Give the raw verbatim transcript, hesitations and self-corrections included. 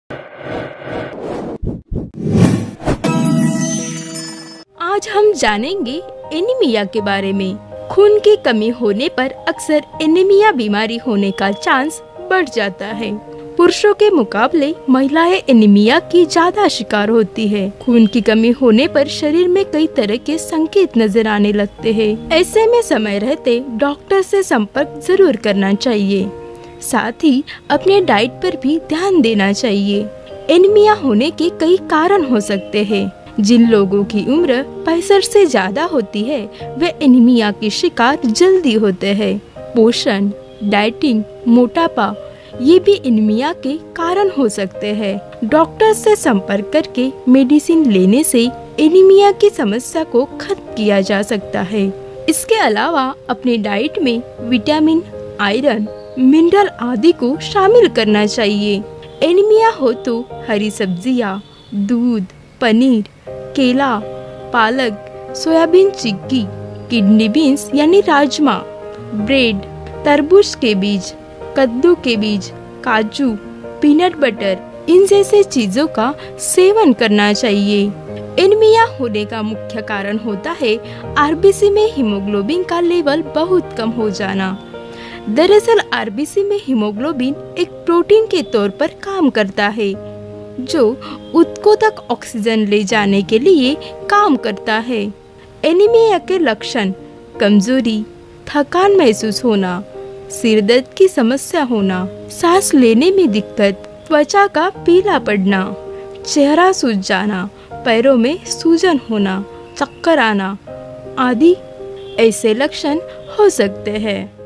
आज हम जानेंगे एनीमिया के बारे में। खून की कमी होने पर अक्सर एनीमिया बीमारी होने का चांस बढ़ जाता है। पुरुषों के मुकाबले महिलाएं एनीमिया की ज्यादा शिकार होती है। खून की कमी होने पर शरीर में कई तरह के संकेत नजर आने लगते हैं। ऐसे में समय रहते डॉक्टर से संपर्क जरूर करना चाहिए। साथ ही अपने डाइट पर भी ध्यान देना चाहिए। एनीमिया होने के कई कारण हो सकते हैं। जिन लोगों की उम्र पैंसठ से ज्यादा होती है वे एनीमिया के शिकार जल्दी होते हैं। पोषण, डाइटिंग, मोटापा ये भी एनीमिया के कारण हो सकते हैं। डॉक्टर से संपर्क करके मेडिसिन लेने से एनीमिया की समस्या को खत्म किया जा सकता है। इसके अलावा अपने डाइट में विटामिन, आयरन, मिनरल आदि को शामिल करना चाहिए। एनीमिया हो तो हरी सब्जियां, दूध, पनीर, केला, पालक, सोयाबीन चिक्की, किडनी बीन्स यानी राजमा, ब्रेड, तरबूज के बीज, कद्दू के बीज, काजू, पीनट बटर इन जैसे चीजों का सेवन करना चाहिए। एनीमिया होने का मुख्य कारण होता है आरबीसी में हीमोग्लोबिन का लेवल बहुत कम हो जाना। दरअसल आरबीसी में हीमोग्लोबिन एक प्रोटीन के तौर पर काम करता है जो ऊतकों तक ऑक्सीजन ले जाने के लिए काम करता है। एनीमिया के लक्षण कमजोरी, थकान महसूस होना, सिर दर्द की समस्या होना, सांस लेने में दिक्कत, त्वचा का पीला पड़ना, चेहरा सूज जाना, पैरों में सूजन होना, चक्कर आना आदि ऐसे लक्षण हो सकते हैं।